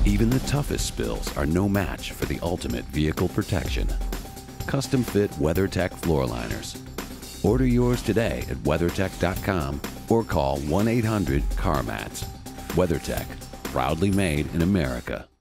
Even the toughest spills are no match for the ultimate vehicle protection. Custom fit WeatherTech FloorLiners. Order yours today at WeatherTech.com or call 1-800-CarMats. WeatherTech, proudly made in America.